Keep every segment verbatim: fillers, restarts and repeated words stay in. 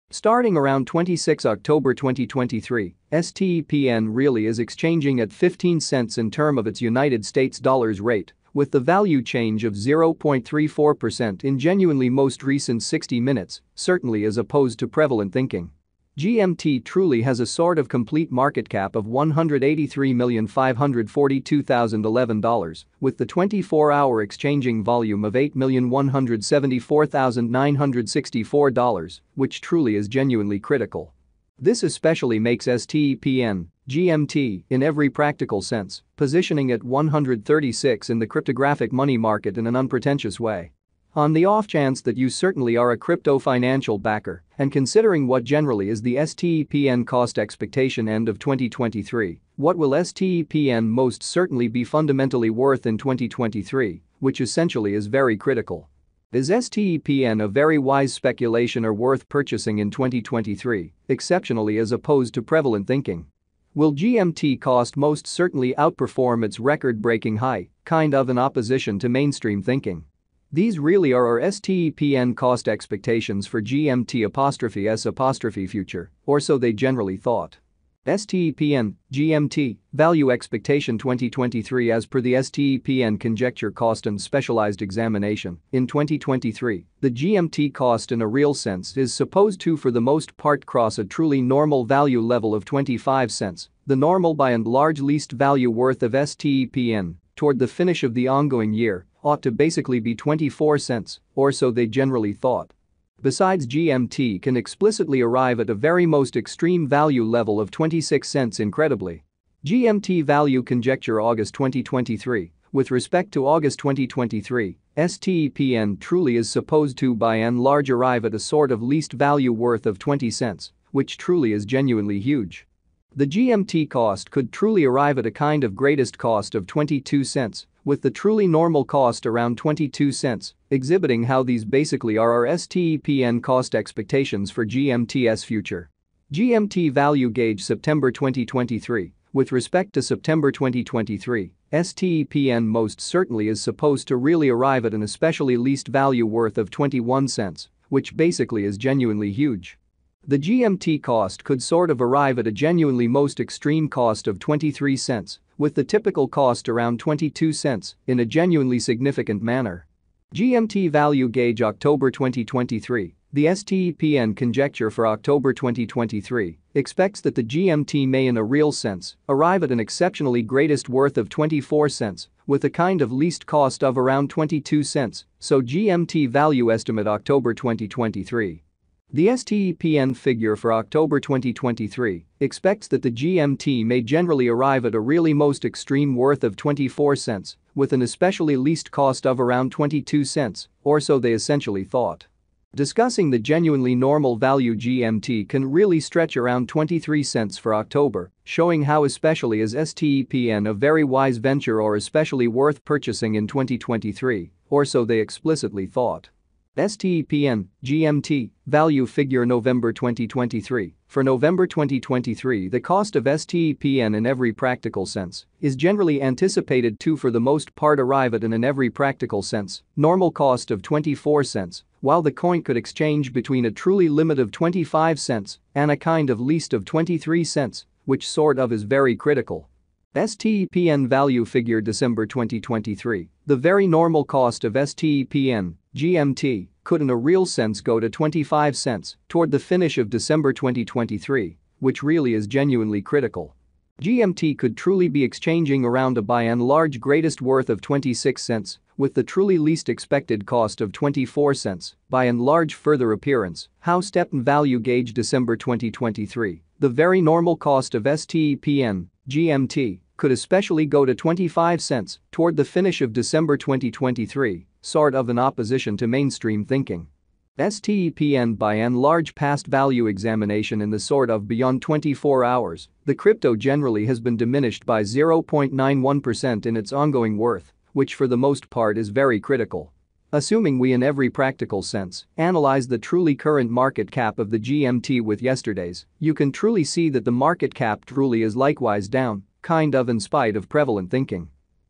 Starting around twenty-sixth of October twenty twenty-three, S T E P N really is exchanging at fifteen cents in term of its United States dollars rate, with the value change of zero point three four percent in genuinely most recent sixty minutes, certainly as opposed to prevalent thinking. G M T truly has a sort of complete market cap of one hundred eighty-three million five hundred forty-two thousand eleven dollars, with the twenty-four hour exchanging volume of eight million one hundred seventy-four thousand nine hundred sixty-four dollars, which truly is genuinely critical. This especially makes S T E P N, G M T, in every practical sense, positioning at one hundred thirty-six in the cryptographic money market in an unpretentious way. On the off chance that you certainly are a crypto financial backer, and considering what generally is the S T E P N cost expectation end of twenty twenty-three, what will S T E P N most certainly be fundamentally worth in twenty twenty-three, which essentially is very critical. Is S T E P N a very wise speculation or worth purchasing in twenty twenty-three, exceptionally as opposed to prevalent thinking? Will G M T cost most certainly outperform its record-breaking high, kind of in opposition to mainstream thinking? These really are our S T E P N cost expectations for G M T apostrophe S apostrophe future, or so they generally thought. S T E P N, G M T, value expectation twenty twenty-three as per the S T E P N conjecture cost and specialized examination. In twenty twenty-three, the G M T cost in a real sense is supposed to for the most part cross a truly normal value level of twenty-five cents, the normal by and large least value worth of S T E P N, toward the finish of the ongoing year, ought to basically be twenty-four cents, or so they generally thought. Besides, G M T can explicitly arrive at a very most extreme value level of twenty-six cents incredibly. G M T value conjecture August twenty twenty-three. With respect to August twenty twenty-three, S T E P N truly is supposed to by and large arrive at a sort of least value worth of twenty cents, which truly is genuinely huge. The G M T cost could truly arrive at a kind of greatest cost of twenty-two cents, with the truly normal cost around twenty-two cents, exhibiting how these basically are our S T E P N cost expectations for G M T's future. G M T value gauge September twenty twenty-three. With respect to September twenty twenty-three, S T E P N most certainly is supposed to really arrive at an especially least value worth of twenty-one cents, which basically is genuinely huge. The G M T cost could sort of arrive at a genuinely most extreme cost of twenty-three cents, with the typical cost around twenty-two cents, in a genuinely significant manner. G M T value gauge October twenty twenty-three. The S T E P N conjecture for October twenty twenty-three expects that the G M T may in a real sense arrive at an exceptionally greatest worth of twenty-four cents, with a kind of least cost of around twenty-two cents, so G M T value estimate October twenty twenty-three. The S T E P N figure for October twenty twenty-three expects that the G M T may generally arrive at a really most extreme worth of twenty-four cents, with an especially least cost of around twenty-two cents, or so they essentially thought. Discussing the genuinely normal value G M T can really stretch around twenty-three cents for October, showing how especially is S T E P N a very wise venture or especially worth purchasing in twenty twenty-three, or so they explicitly thought. S T E P N, G M T, value figure November twenty twenty-three. For November twenty twenty-three, the cost of S T E P N in every practical sense is generally anticipated to for the most part arrive at an in every practical sense normal cost of twenty-four cents, while the coin could exchange between a truly limit of twenty-five cents and a kind of least of twenty-three cents, which sort of is very critical. S T E P N value figure December twenty twenty-three. The very normal cost of S T E P N, G M T, could in a real sense go to twenty-five cents toward the finish of December twenty twenty-three, which really is genuinely critical. G M T could truly be exchanging around a by and large greatest worth of twenty-six cents, with the truly least expected cost of twenty-four cents, by and large further appearance, how step and value gauge December twenty twenty-three, the very normal cost of S T E P N, G M T, could especially go to twenty-five cents toward the finish of December twenty twenty-three, sort of in opposition to mainstream thinking. S T E P N by and large past value examination in the sort of beyond twenty-four hours, the crypto generally has been diminished by zero point nine one percent in its ongoing worth, which for the most part is very critical. Assuming we in every practical sense analyze the truly current market cap of the G M T with yesterday's, you can truly see that the market cap truly is likewise down, kind of in spite of prevalent thinking.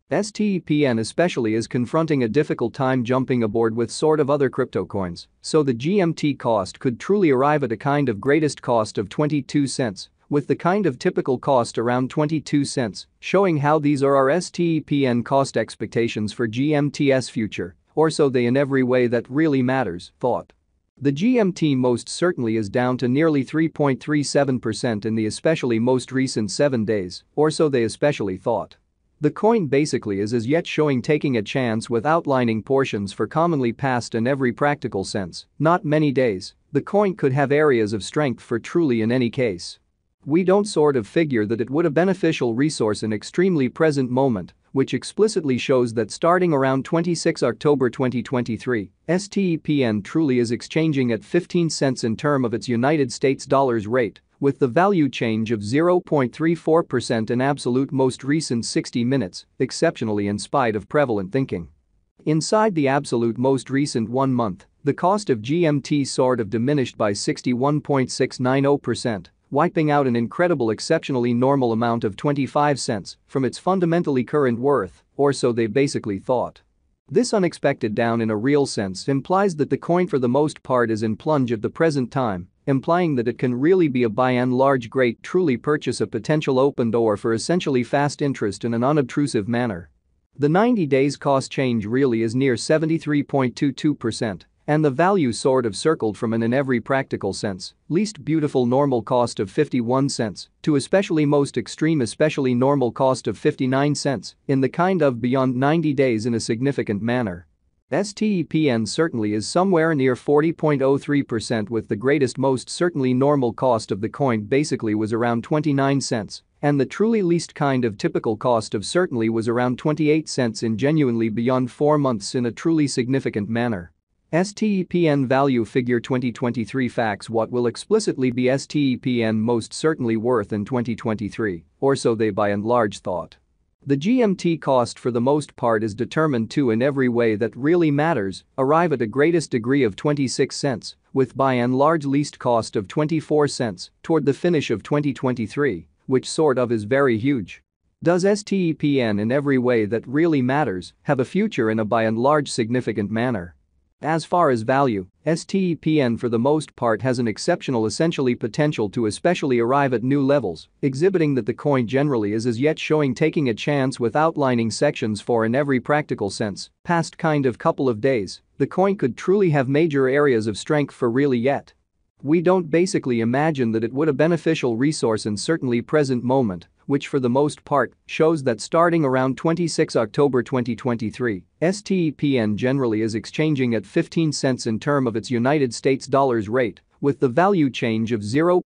S T E P N especially is confronting a difficult time jumping aboard with sort of other crypto coins, so the G M T cost could truly arrive at a kind of greatest cost of twenty-two cents, with the kind of typical cost around twenty-two cents, showing how these are our S T E P N cost expectations for G M T's future, or so they in every way that really matters, thought. The G M T most certainly is down to nearly three point three seven percent in the especially most recent seven days, or so they especially thought. The coin basically is as yet showing taking a chance with outlining portions for commonly past in every practical sense, not many days, the coin could have areas of strength for truly in any case. We don't sort of figure that it would a beneficial resource in extremely present moment, which explicitly shows that starting around twenty-sixth October twenty twenty-three, S T E P N truly is exchanging at fifteen cents in term of its United States dollars rate, with the value change of zero point three four percent in absolute most recent sixty minutes, exceptionally in spite of prevalent thinking. Inside the absolute most recent one month, the cost of G M T sort of diminished by sixty-one point six nine zero percent, wiping out an incredible exceptionally normal amount of twenty-five cents from its fundamentally current worth, or so they basically thought. This unexpected down in a real sense implies that the coin for the most part is in plunge at the present time, implying that it can really be a by and large great truly purchase a potential open door for essentially fast interest in an unobtrusive manner. The ninety days cost change really is near seventy-three point two two percent, and the value sort of circled from an in every practical sense, least beautiful normal cost of fifty-one cents to especially most extreme especially normal cost of fifty-nine cents in the kind of beyond ninety days in a significant manner. S T E P N certainly is somewhere near forty point zero three percent with the greatest most certainly normal cost of the coin basically was around twenty-nine cents, and the truly least kind of typical cost of certainly was around twenty-eight cents in genuinely beyond four months in a truly significant manner. S T E P N value figure twenty twenty-three facts what will explicitly be S T E P N most certainly worth in twenty twenty-three, or so they by and large thought. The G M T cost for the most part is determined to in every way that really matters, arrive at a greatest degree of twenty-six cents, with by and large least cost of twenty-four cents toward the finish of twenty twenty-three, which sort of is very huge. Does S T E P N in every way that really matters have a future in a by and large significant manner? As far as value, S T E P N for the most part has an exceptional essentially potential to especially arrive at new levels, exhibiting that the coin generally is as yet showing taking a chance with outlining sections for in every practical sense, past kind of couple of days, the coin could truly have major areas of strength for really yet. We don't basically imagine that it would a beneficial resource in certainly present moment, which for the most part shows that starting around twenty-sixth October twenty twenty-three, S T E P N generally is exchanging at fifteen cents in term of its United States dollars rate, with the value change of zero